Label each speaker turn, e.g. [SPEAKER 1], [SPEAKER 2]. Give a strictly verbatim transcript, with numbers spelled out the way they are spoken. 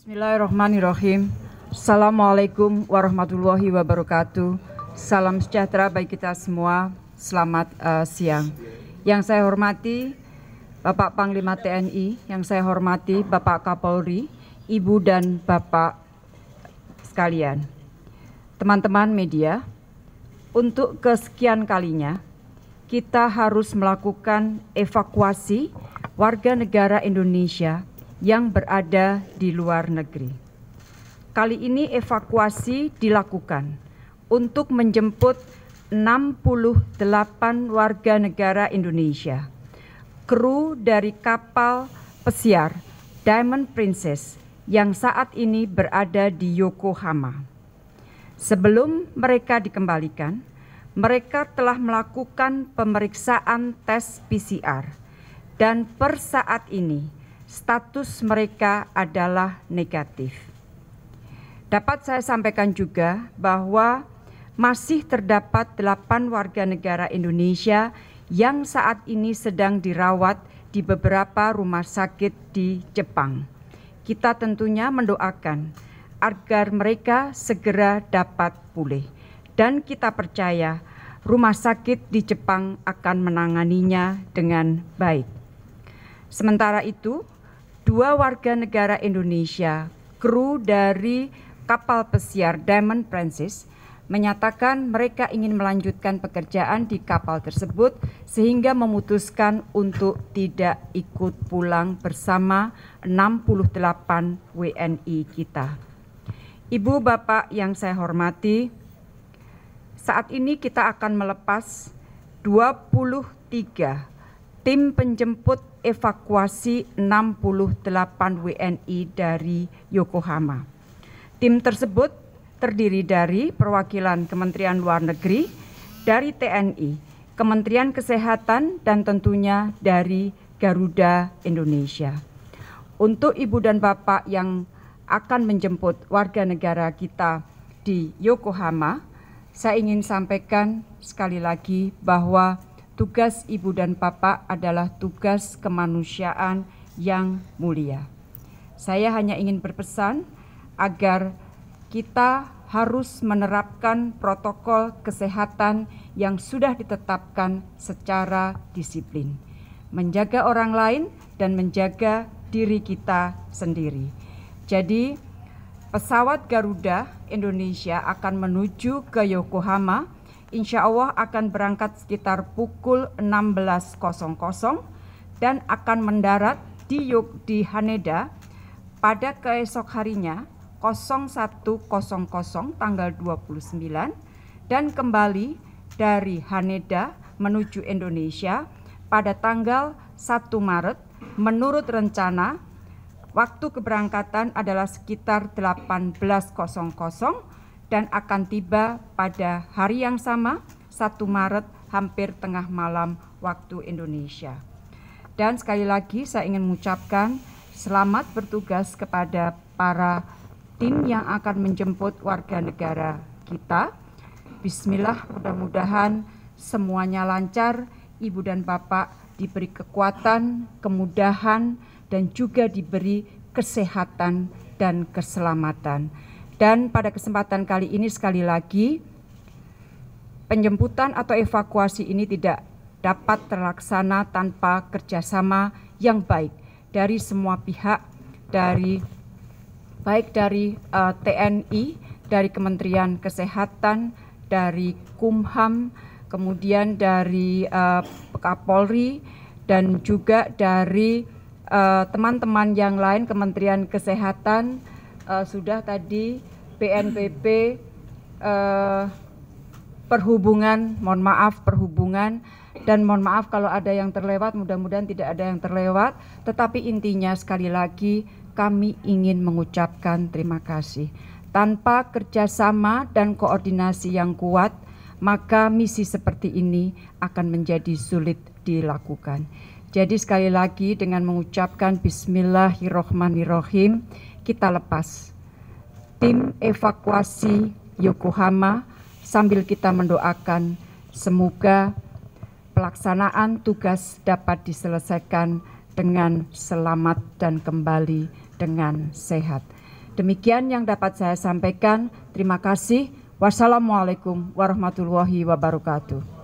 [SPEAKER 1] Bismillahirrahmanirrahim. Assalamualaikum warahmatullahi wabarakatuh. Salam sejahtera bagi kita semua. Selamat uh, siang. Yang saya hormati Bapak Panglima T N I, yang saya hormati Bapak Kapolri, Ibu dan Bapak sekalian. Teman-teman media, untuk kesekian kalinya kita harus melakukan evakuasi warga negara Indonesia yang berada di luar negeri. Kali ini evakuasi dilakukan untuk menjemput enam puluh delapan warga negara Indonesia, kru dari kapal pesiar Diamond Princess yang saat ini berada di Yokohama. Sebelum mereka dikembalikan, mereka telah melakukan pemeriksaan tes P C R dan per saat ini status mereka adalah negatif. Dapat saya sampaikan juga bahwa masih terdapat delapan warga negara Indonesia yang saat ini sedang dirawat di beberapa rumah sakit di Jepang. Kita tentunya mendoakan agar mereka segera dapat pulih, dan kita percaya rumah sakit di Jepang akan menanganinya dengan baik. Sementara itu, dua warga negara Indonesia, kru dari kapal pesiar Diamond Princess, menyatakan mereka ingin melanjutkan pekerjaan di kapal tersebut sehingga memutuskan untuk tidak ikut pulang bersama enam puluh delapan W N I kita. Ibu bapak yang saya hormati, saat ini kita akan melepas dua puluh tiga tim penjemput evakuasi enam puluh delapan W N I dari Yokohama. Tim tersebut terdiri dari perwakilan Kementerian Luar Negeri, dari T N I, Kementerian Kesehatan, dan tentunya dari Garuda Indonesia. Untuk ibu dan bapak yang akan menjemput warga negara kita di Yokohama, saya ingin sampaikan sekali lagi bahwa tugas ibu dan bapak adalah tugas kemanusiaan yang mulia. Saya hanya ingin berpesan agar kita harus menerapkan protokol kesehatan yang sudah ditetapkan secara disiplin, menjaga orang lain dan menjaga diri kita sendiri. Jadi, pesawat Garuda Indonesia akan menuju ke Yokohama. Insya Allah akan berangkat sekitar pukul enam belas dan akan mendarat di Yog di Haneda pada keesok harinya satu tanggal dua puluh sembilan dan kembali dari Haneda menuju Indonesia pada tanggal satu Maret. Menurut rencana, waktu keberangkatan adalah sekitar delapan belas dan akan tiba pada hari yang sama, satu Maret, hampir tengah malam waktu Indonesia. Dan sekali lagi saya ingin mengucapkan selamat bertugas kepada para tim yang akan menjemput warga negara kita. Bismillah, mudah-mudahan semuanya lancar, ibu dan bapak diberi kekuatan, kemudahan, dan juga diberi kesehatan dan keselamatan. Dan pada kesempatan kali ini sekali lagi, penjemputan atau evakuasi ini tidak dapat terlaksana tanpa kerjasama yang baik dari semua pihak, dari baik dari uh, T N I, dari Kementerian Kesehatan, dari Kumham, kemudian dari uh, Kapolri, dan juga dari teman-teman uh, yang lain, Kementerian Kesehatan, uh, sudah tadi B N P B, uh, perhubungan, mohon maaf perhubungan, dan mohon maaf kalau ada yang terlewat, mudah-mudahan tidak ada yang terlewat, tetapi intinya sekali lagi kami ingin mengucapkan terima kasih. Tanpa kerjasama dan koordinasi yang kuat, maka misi seperti ini akan menjadi sulit dilakukan. Jadi sekali lagi dengan mengucapkan Bismillahirrahmanirrahim, kita lepas tim evakuasi Yokohama sambil kita mendoakan semoga pelaksanaan tugas dapat diselesaikan dengan selamat dan kembali dengan sehat. Demikian yang dapat saya sampaikan. Terima kasih. Wassalamualaikum warahmatullahi wabarakatuh.